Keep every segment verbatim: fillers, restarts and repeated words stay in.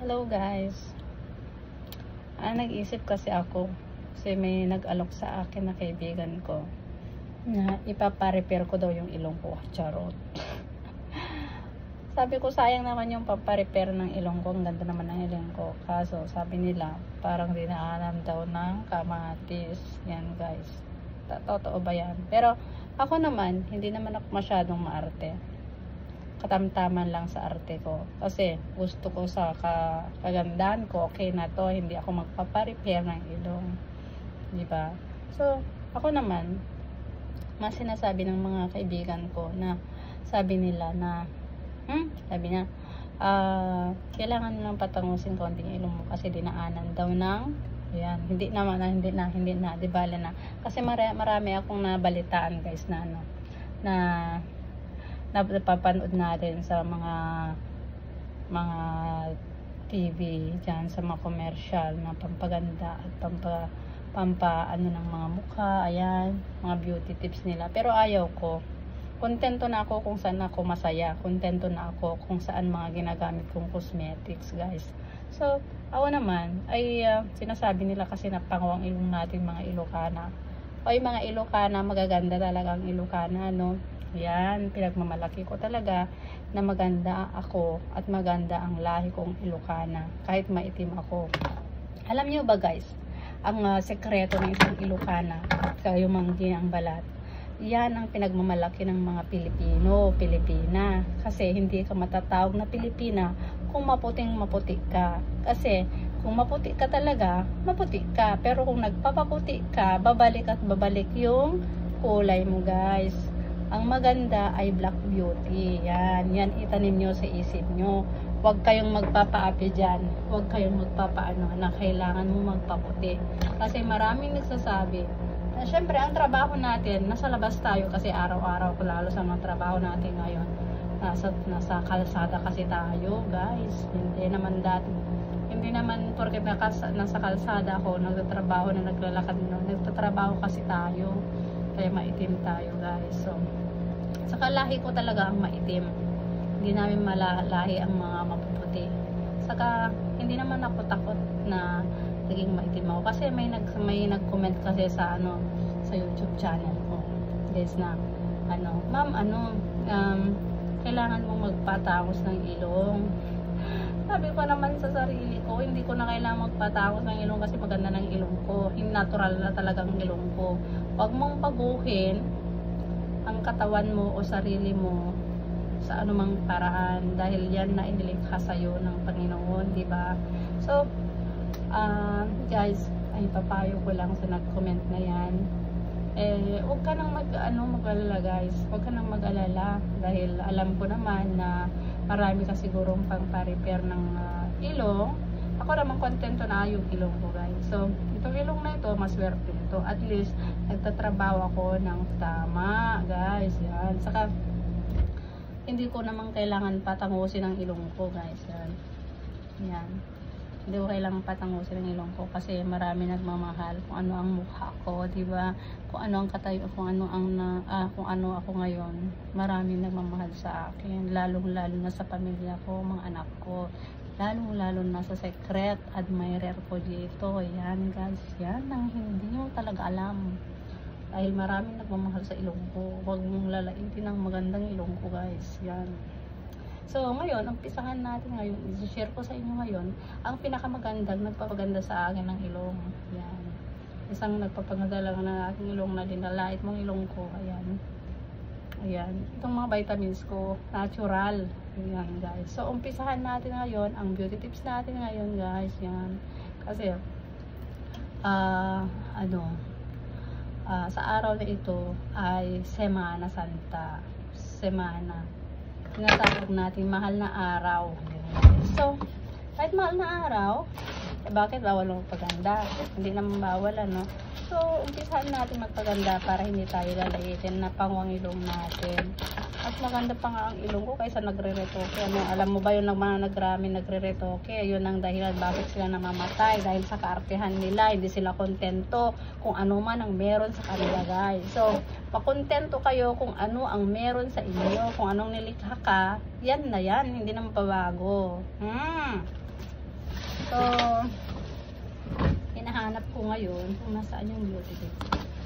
Hello guys. Ah, nag-isip kasi ako kasi may nag-alok sa akin na kaibigan ko na ipapa-repair ko daw yung ilong ko. Charot. Sabi ko sayang naman yung papa-repair ng ilong ko. Ang ganda naman ng ilong ko. Kaso sabi nila parang dinaanan daw ng kamatis. Yan guys. Totoo ba yan? Pero ako naman, hindi naman ako masyadong maarte. Katamtaman lang sa arte ko. Kasi gusto ko sa ka kagandahan ko, okay na to, hindi ako magpapa-repair ng ilong. Di ba? So, ako naman, mas sinasabi ng mga kaibigan ko na sabi nila na, hmm, sabi niya, uh, kailangan lang patangusin konting ilong mo kasi dinaanan daw ng, yan, hindi naman na, hindi na, hindi na, di bala na. Kasi marami, marami akong nabalitaan guys na ano, na napapanood natin sa mga mga T V dyan, sa mga commercial na pampaganda at pampa, pampa ano ng mga mukha, ayan, mga beauty tips nila. Pero ayaw ko. Kontento na ako kung saan ako masaya. Kontento na ako kung saan mga ginagamit kong cosmetics guys. So, ako naman ay uh, sinasabi nila kasi na pangawang ilong natin mga Ilocana. O yung mga Ilocana, magaganda talaga ang Ilocana, no? Yan, pinagmamalaki ko talaga na maganda ako at maganda ang lahi kong Ilocana kahit maitim ako. Alam niyo ba guys, ang uh, sekreto ng isang Ilocana, kayo manggi ang balat, yan ang pinagmamalaki ng mga Pilipino, Pilipina. Kasi hindi ka matatawag na Pilipina kung maputing maputi ka. Kasi kung maputi ka talaga, maputi ka. Pero kung nagpapaputi ka, babalik at babalik yung kulay mo guys. Ang maganda ay black beauty. Yan, yan itanim nyo sa isip nyo. Huwag kayong magpapaapi dyan. Huwag kayong magpapaano na kailangan mo magpaputi. Kasi maraming nagsasabi na syempre ang trabaho natin, nasa labas tayo kasi araw-araw, lalo sa mga trabaho natin ngayon. Nasa, nasa kalsada kasi tayo guys. Hindi naman dati. Hindi naman porket nasa, nasa kalsada ako, nagtatrabaho na naglalakad, nagtatrabaho kasi tayo. Kaya maitim tayo guys. So, saka lahi ko talaga ang maitim. Hindi namin malalahi ang mga mapuputi. Saka hindi naman ako takot na naging maitim ako. Kasi may nag may nag-comment kasi sa ano sa YouTube channel ko. Guys na ano, ma'am ano, um, kailangan mo magpatangos ng ilong. Sabi ko naman sa sarili ko, hindi ko na kailangan magpatangos ng ilong kasi maganda ng ilong ko. Natural na talagang ilong ko. Huwag mong paguhin ang katawan mo o sarili mo sa anumang paraan dahil yan na inilikha sa'yo ng Panginoon, di ba? So, uh, guys, ay papayo ko lang sa nag-comment na yan. Eh, huwag ka nang mag, ano, mag-alala guys. Huwag ka nang mag-alala dahil alam ko naman na marami ka sigurong pang pa-repair ng uh, ilong. Ako naman kontento na yung ilong ko guys. So, itong ilong na ito, maswerte ito. At least, nagtatrabaho ako ng tama guys. Yan. Saka, hindi ko naman kailangan patangusin ang ilong ko guys. Yan. Yan. Hindi ko kailangan patangusin ang ilong ko kasi marami nagmamahal kung ano ang mukha ko, di ba? Kung ano ang katayo, kung ano ang na, ah, kung ano ako ngayon. Marami nagmamahal sa akin, lalong-lalo na sa pamilya ko, mga anak ko. Lalong-lalo na sa secret admirer ko dito. Yan guys, yan ang hindi nyo talaga alam. Dahil maraming nagmamahal sa ilong ko. Huwag mong lalaitin ang magandang ilong ko guys. Yan. So, ngayon, umpisahan natin ngayon, i-share ko sa inyo ngayon, ang pinakamagandang nagpapaganda sa akin ng ilong. Yan. Isang nagpapaganda lang ng aking ilong na dinalait mong ilong ko. Ayan. Ayan. Itong mga vitamins ko, natural. Ayan, guys. So, umpisahan natin ngayon, ang beauty tips natin ngayon, guys. Yan. Kasi, ah, uh, ano, uh, sa araw na ito ay Semana Santa. Semana. Tinatawag natin mahal na araw. So, kahit mahal na araw, eh bakit bawal magpaganda? Hindi naman bawal, ano? So, umpisahan natin magpaganda para hindi tayo lalaitin na pangwang ilong natin. At maganda pa nga ang ilong ko kaysa nagre-retoke. Ano, alam mo ba yun ng mga nagrami nagre-retoke? Yun ang dahilan bakit sila namamatay. Dahil sa kaartehan nila, hindi sila kontento kung ano man ang meron sa kanila, guys. So, makontento kayo kung ano ang meron sa inyo. Kung anong nilikha ka, yan na yan. Hindi naman pabago. Hmm. So, hinahanap ko ngayon kung nasaan yung beauty tip.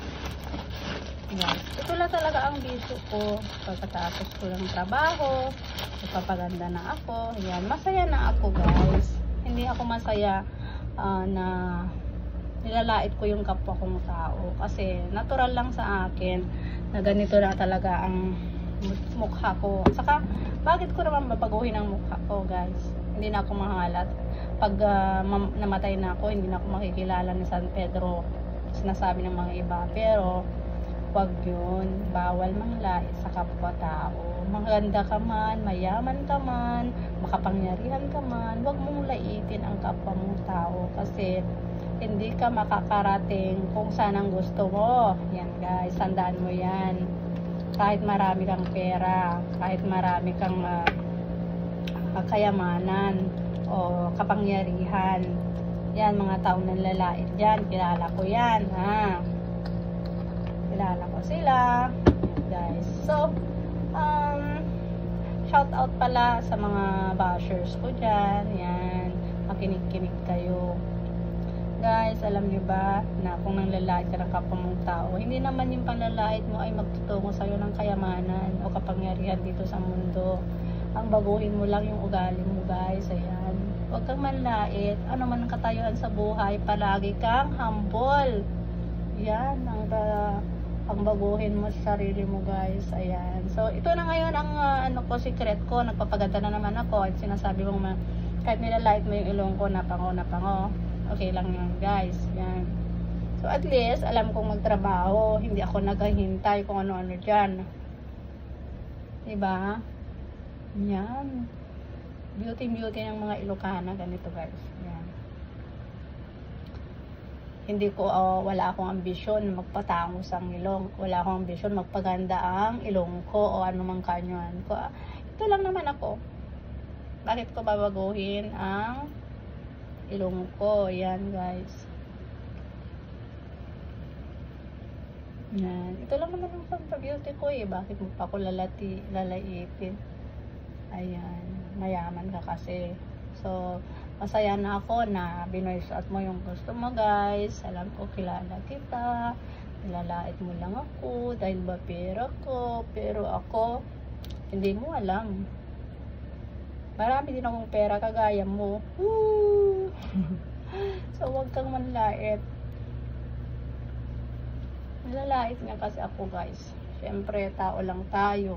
Yes. Ito lang talaga ang bisyo ko. Pagkatapos ko ng trabaho, nagpapaganda na ako. Ayan. Masaya na ako, guys. Hindi ako masaya uh, na nilalait ko yung kapwa kong tao. Kasi natural lang sa akin na ganito na talaga ang mukha ko. At saka, bakit ko naman babaguhin ang mukha ko, guys? Hindi na ako mahalat. Pag uh, namatay na ako, hindi na ako makikilala ni San Pedro. Sinasabi ng mga iba. Pero, wag yun. Bawal manglait sa kapwa-tao. Maganda ka man, mayaman ka man, makapangyarihan ka man, wag mong laitin ang kapwa mong tao. Kasi, hindi ka makakarating kung saan ang gusto mo. Yan, guys. Tandaan mo yan. Kahit marami kang pera, kahit marami kang uh, kayamanan o kapangyarihan, yan, mga tao ng lalait dyan, kilala ko yan, ha, kilala ko sila, guys. So, um, shout out pala sa mga bashers ko dyan, yan, makinig-kinig kayo. Guys, alam nyo ba na kung nanglalait ka ng kapwa mong tao, hindi naman yung panlalait mo ay magtutungo sa'yo ng kayamanan o kapangyarihan dito sa mundo. Ang baguhin mo lang yung ugali mo, guys. Ayan. Huwag kang manlait. Ano man ang katayuan sa buhay, palagi kang humble. Yan. Ang, uh, ang baguhin mo sa sarili mo, guys. Ayan. So, ito na ngayon ang uh, ano ko, secret ko. Nagpapaganda na naman ako. At sinasabi mong ma kahit nilalait mo yung ilong ko, napango, napango. Okay lang yun, guys. Yan. So, at least, alam kong magtrabaho. Hindi ako naghahintay kung ano-ano dyan. Diba? Yan. Beauty-beauty ng mga Ilocana. Ganito, guys. Yan. Hindi ko, uh, wala akong ambisyon magpatangos ang ilong. Wala akong ambisyon magpaganda ang ilong ko o anumang kanyan ko. Ito lang naman ako. Bakit ko babaguhin ang ilong ko? Yan, guys. Yan. Ito lang naman ang pagpa-beauty ko eh. Bakit mo pa ako lalati, lalaitin? Ayan. Mayaman ka kasi. So, masaya na ako na binoyshot mo yung gusto mo, guys. Alam ko, kilala kita. Nilalait mo lang ako dahil ba pera ko. Pero ako, hindi mo alam. Marami din akong pera kagaya mo. Woo! So, huwag kang manlait. Nilalait nga kasi ako, guys. Siyempre, tao lang tayo.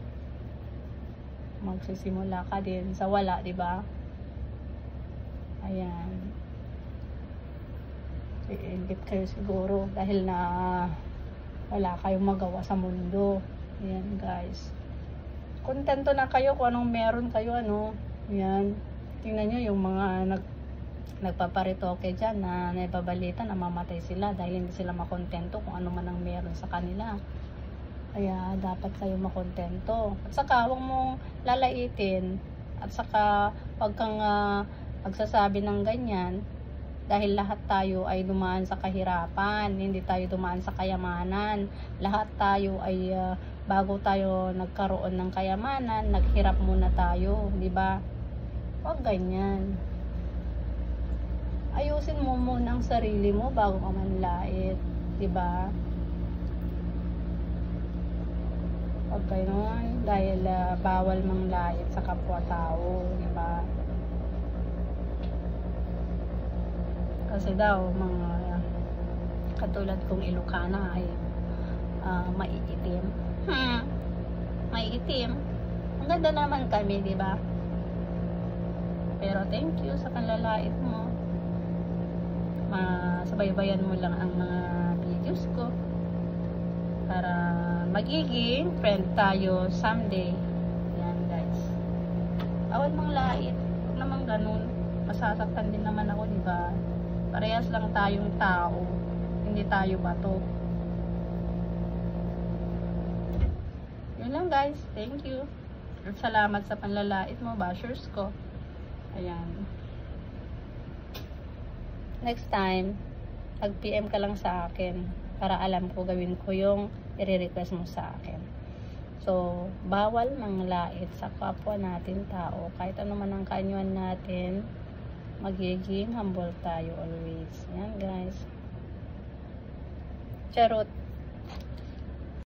Magsisimula ka din sa wala, di ba? Ayan. Iingit kayo siguro dahil na wala kayong magawa sa mundo. Ayan, guys. Kontento na kayo kung anong meron kayo, ano. Ayan. Tingnan nyo yung mga nag nagpaparitoke dyan na nababalita na mamatay sila dahil hindi sila makontento kung ano man ang meron sa kanila. Kaya dapat kayo makontento. At saka huwag mong lalaitin. At saka huwag kang uh, magsasabi ng ganyan dahil lahat tayo ay dumaan sa kahirapan. Hindi tayo dumaan sa kayamanan. Lahat tayo ay uh, bago tayo nagkaroon ng kayamanan, naghirap muna tayo, di ba? Huwag ganyan. Ayusin mo muna ang sarili mo bago ka manlait, di ba? Huwag ganyan dahil uh, bawal manglait sa kapwa-tao, di ba? Kasi daw mga uh, katulad kong Ilocana ay uh, maiitim. Hmm, maiitim. Ang ganda naman kami, di ba? Pero thank you sa panlalait mo. Masabaybayan mo lang ang mga videos ko para magiging friend tayo someday. Yan, guys. Bawal manglait. Huwag naman ganun. Masasaktan din naman ako, di ba? Parehas lang tayong tao. Hindi tayo bato. Yun lang, guys. Thank you. At salamat sa panlalait mo, bashers ko. Ayan. Next time, mag-P M ka lang sa akin para alam ko gawin ko yung i-request mo sa akin. So, bawal manglait sa kapwa natin tao. Kahit ano man ang kaanyuan natin, magiging humble tayo always. Yan guys. Charot.